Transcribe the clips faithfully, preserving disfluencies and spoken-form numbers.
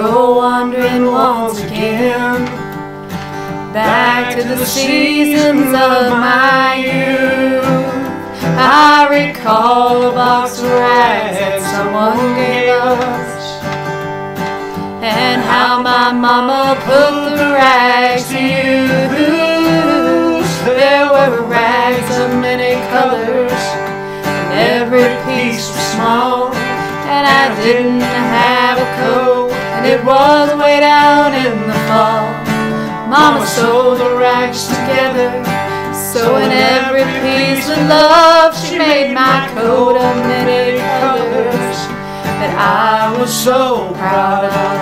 go wandering once again, back to the seasons of my youth. I recall a box of rags that someone gave us, and how my mama put the rags to use. There were rags of many colors, and every piece was small, and I didn't have a coat, and it was way down in the fall. Mama sewed the rags together, sewing every piece with love. She made my coat of many colors that I was so proud of.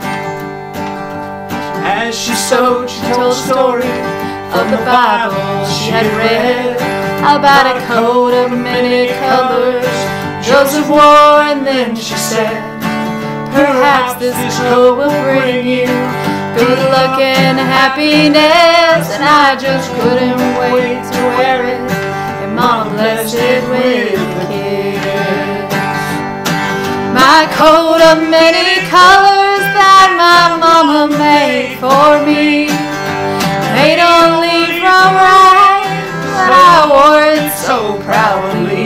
As she sewed, she told a story of the Bible she had read, about a coat of many colors Joseph wore, and then she said, perhaps this coat will bring you good luck and happiness. And I just couldn't wait to wear it, and Mama blessed it with a kiss. My coat of many colors that my mama made for me, made only from rags, but I wore it so proudly.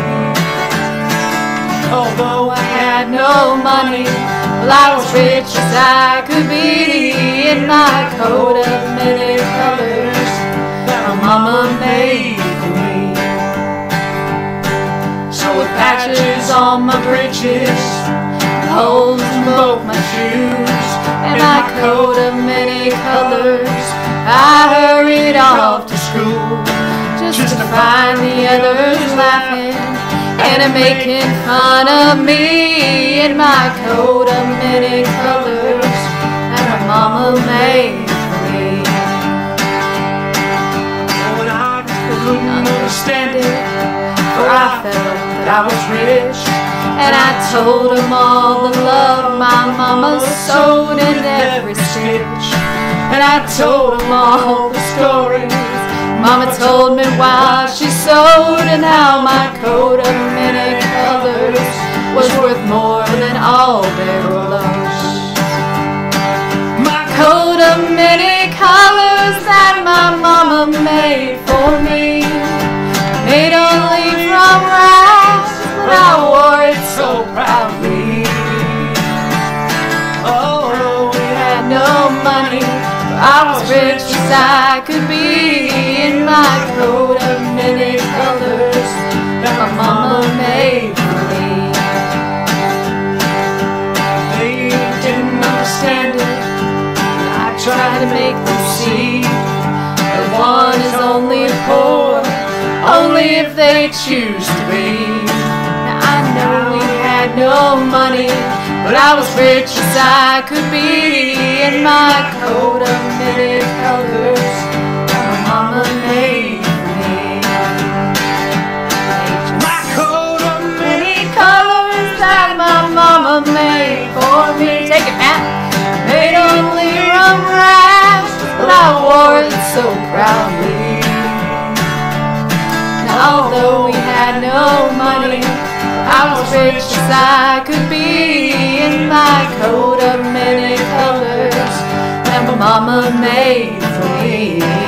Although I had no money, well, I was rich as I could be, in my coat of many colors that my mama made for me. So with patches on my breeches, and holes in both my shoes, and my coat of many colors, I hurried off to school, just to find the others laughing and making fun of me, in my coat of many colors that my mama made for me. Oh, and I couldn't understand it, for I felt that I was rich, and I told them all the love my mama sewed in every stitch, and I told them all the stories Mama told me while she sewed, and how my coat of many colors was worth more than all their clothes. My coat of many colors that my mama made for me, made only from rags, but I wore it so proudly. Oh, we had no money, but I was rich as I could be, in my coat of many colors that my mama made for me. They didn't understand it, but I tried to make them see that one is only poor only if they choose to be. Now I know we had no money, but I was rich as I could be, in my coat of many colors Mama made for me. My coat of many colors that my mama made for me. Take it, Matt. Made only from rags, but I wore it so proudly. Now, although we had no money, I was rich as I could be, in my coat of many colors that my mama made for me.